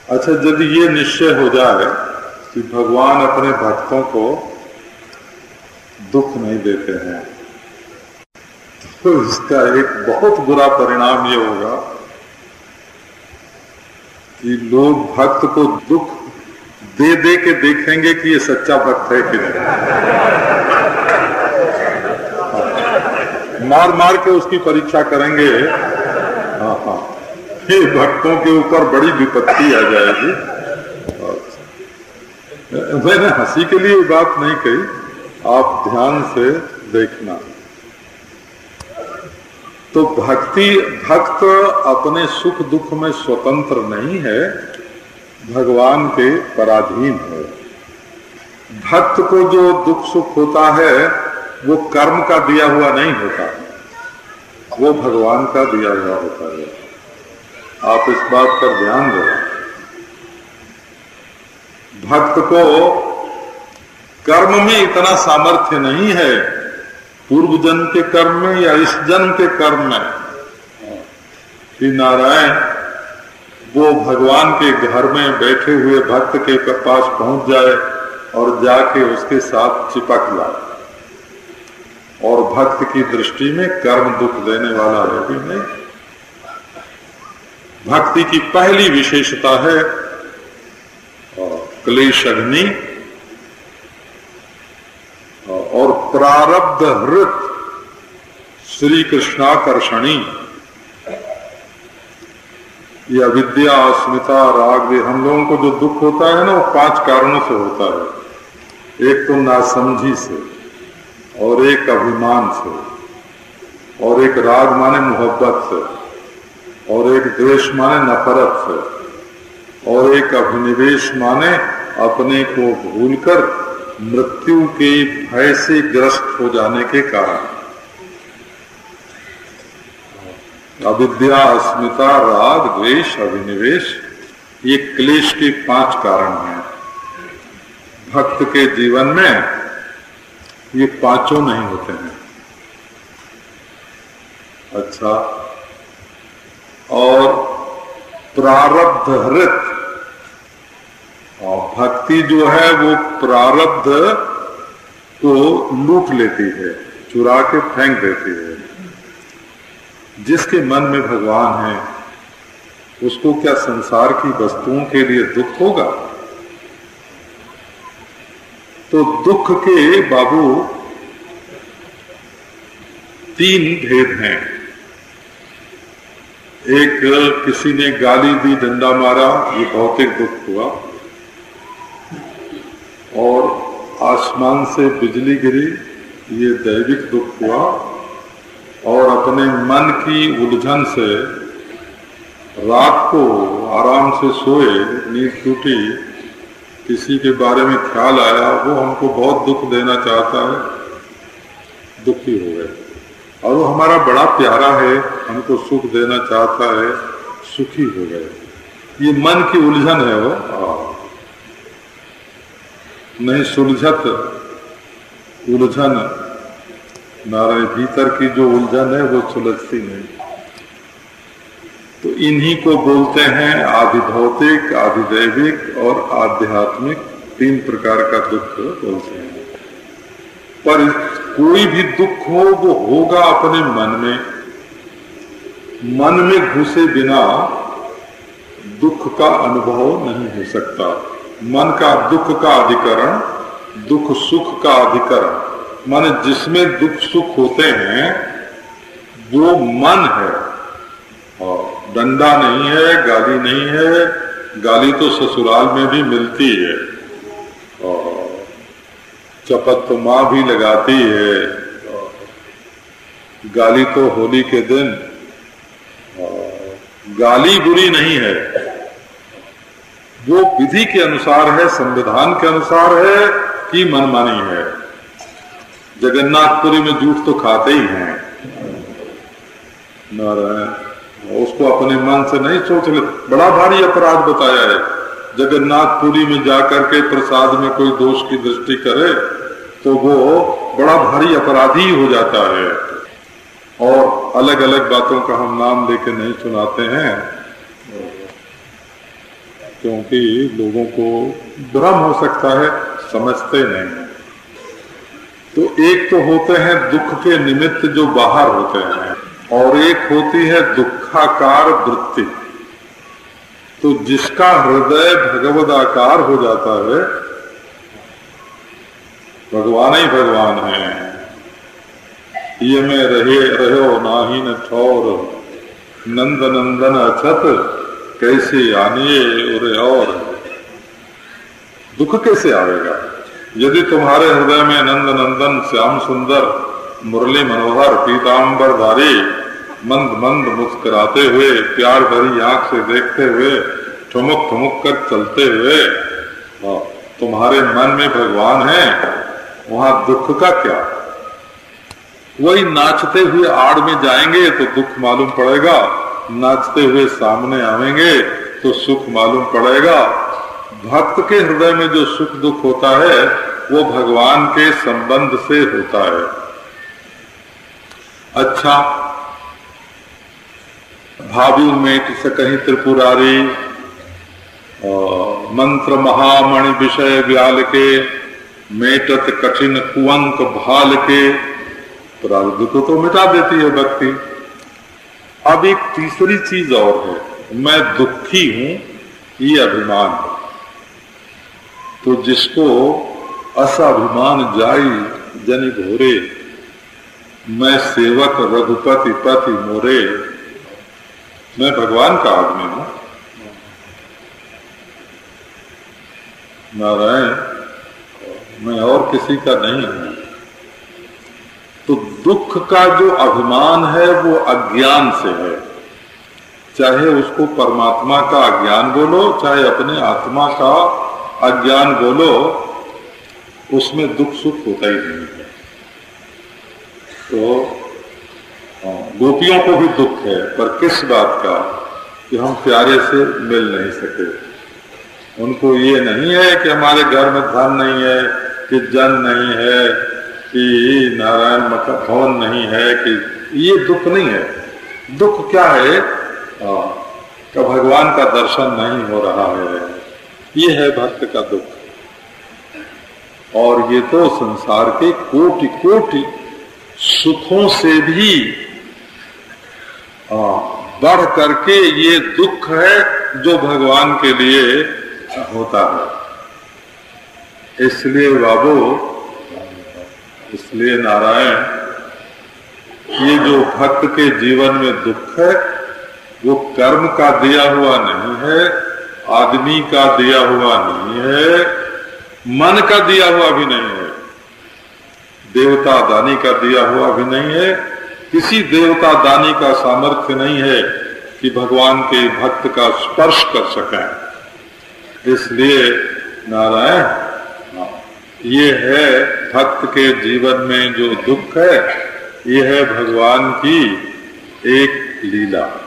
अच्छा, यदि ये निश्चय हो जाए कि भगवान अपने भक्तों को दुख नहीं देते हैं, तो इसका एक बहुत बुरा परिणाम ये होगा कि लोग भक्त को दुख दे दे के देखेंगे कि ये सच्चा भक्त है कि नहीं। मार मार के उसकी परीक्षा करेंगे। हाँ, ये भक्तों के ऊपर बड़ी विपत्ति आ जाएगी। मैंने हंसी के लिए बात नहीं कही, आप ध्यान से देखना। तो भक्त अपने सुख दुख में स्वतंत्र नहीं है, भगवान के पराधीन है। भक्त को जो दुख सुख होता है वो कर्म का दिया हुआ नहीं होता, वो भगवान का दिया हुआ होता है। आप इस बात पर ध्यान दें। भक्त को कर्म में इतना सामर्थ्य नहीं है, पूर्व जन्म के कर्म में या इस जन्म के कर्म में, कि नारायण वो भगवान के घर में बैठे हुए भक्त के पास पहुंच जाए और जाके उसके साथ चिपक जाए। और भक्त की दृष्टि में कर्म दुख देने वाला है भी नहीं। भक्ति की पहली विशेषता है क्लेश अग्नि और प्रारब्ध हृत श्री कृष्णाकर्षणी। ये अविद्या, अस्मिता, राग, हम लोगों को जो दुख होता है ना, वो 5 कारणों से होता है। एक तो नासमझी से, और एक अभिमान से, और एक राग माने मोहब्बत से, और एक द्वेष माने नफरत से, और एक अभिनिवेश माने अपने को भूलकर मृत्यु के भय से ग्रस्त हो जाने के कारण। अविद्या, अस्मिता, राग, द्वेष, अभिनिवेश, ये क्लेश के 5 कारण हैं। भक्त के जीवन में ये 5 नहीं होते हैं। अच्छा, और प्रारब्ध हृत, और भक्ति जो है वो प्रारब्ध को लूट लेती है, चुरा के फेंक देती है। जिसके मन में भगवान है उसको क्या संसार की वस्तुओं के लिए दुख होगा? तो दुख के बाबू 3 भेद हैं। एक, किसी ने गाली दी, डंडा मारा, ये भौतिक दुख हुआ। और आसमान से बिजली गिरी, ये दैविक दुख हुआ। और अपने मन की उलझन से रात को आराम से सोए, नींद टूटी, किसी के बारे में ख्याल आया, वो हमको बहुत दुख देना चाहता है, दुखी हो गए। और वो हमारा बड़ा प्यारा है, हमको सुख देना चाहता है, सुखी हो गए। ये मन की उलझन है। वो नहीं सुलझत उलझन, नारायण भीतर की जो उलझन है वो सुलझती नहीं। तो इन्हीं को बोलते हैं आदि भौतिक, आदि दैविक और आध्यात्मिक, 3 प्रकार का दुख बोलते हैं। पर कोई भी दुख हो वो होगा अपने मन में। मन में घुसे बिना दुख का अनुभव नहीं हो सकता। मन का दुख का अधिकरण, दुख सुख का अधिकरण, माने जिसमें दुख सुख होते हैं वो मन है। और डंडा नहीं है, गाली नहीं है। गाली तो ससुराल में भी मिलती है, और चपत तो माँ भी लगाती है। गाली तो होली के दिन, गाली बुरी नहीं है, वो विधि के अनुसार है, संविधान के अनुसार है कि मनमानी है। जगन्नाथपुरी में जूठ तो खाते ही हैं, नारायण, उसको अपने मन से नहीं सोच ले। बड़ा भारी अपराध बताया है। जगन्नाथपुरी में जाकर के प्रसाद में कोई दोष की दृष्टि करे तो वो बड़ा भारी अपराधी हो जाता है। और अलग अलग बातों का हम नाम लेके नहीं सुनाते हैं। क्योंकि लोगों को भ्रम हो सकता है, समझते नहीं है। तो एक तो होते हैं दुख के निमित्त जो बाहर होते हैं, और एक होती है दुखाकार वृत्ति। तो जिसका हृदय भगवदाकार हो जाता है, भगवान ही भगवान है, ये में रहो नाही न ठौर, नंद नंदन अछत कैसे आनिए उरे और। दुख कैसे आएगा यदि तुम्हारे हृदय में नंद नंदन श्याम सुंदर मुरली मनोहर पीतांबरधारी मंद मंद मुस्कुराते हुए प्यार भरी आंख से देखते हुए ठुमुक ठुमुक कर चलते हुए तुम्हारे मन में भगवान है, वहां दुख का क्या। वही नाचते हुए आड़ में जाएंगे तो दुख मालूम पड़ेगा, नाचते हुए सामने आवेंगे तो सुख मालूम पड़ेगा। भक्त के हृदय में जो सुख दुख होता है वो भगवान के संबंध से होता है। अच्छा, भावी मेट सकहि त्रिपुरारी, मंत्र महामणि विषय व्याल के, मेटत कठिन कुअंक भाल के। प्रारब्ध को तो मिटा देती है भक्ति। अब एक तीसरी चीज और है, मैं दुखी हूं, ये अभिमान है। तो जिसको असाभिमान जाई जनि भोरे, मैं सेवक रघुपति पति मोरे, मैं भगवान का आदमी हूं, नारायण, मैं और किसी का नहीं हूं। तो दुख का जो अभिमान है वो अज्ञान से है। चाहे उसको परमात्मा का अज्ञान बोलो, चाहे अपने आत्मा का अज्ञान बोलो, उसमें दुख सुख होता ही नहीं है। तो गोपियों को भी दुख है, पर किस बात का कि हम प्यारे से मिल नहीं सके। उनको ये नहीं है कि हमारे घर में धन नहीं है, कि जन नहीं है, कि नारायण मका भवन नहीं है, कि ये दुख नहीं है। दुख क्या है कि भगवान का दर्शन नहीं हो रहा है, ये है भक्त का दुख। और ये तो संसार के कोटि कोटि सुखों से भी बढ़ करके ये दुख है जो भगवान के लिए होता है। इसलिए बाबू, इसलिए नारायण, ये जो भक्त के जीवन में दुख है वो कर्म का दिया हुआ नहीं है, आदमी का दिया हुआ नहीं है, मन का दिया हुआ भी नहीं है, देवता दानी का दिया हुआ भी नहीं है। किसी देवता दानी का सामर्थ्य नहीं है कि भगवान के भक्त का स्पर्श कर सकें। इसलिए नारायण, ये है भक्त के जीवन में जो दुख है, ये है भगवान की एक लीला।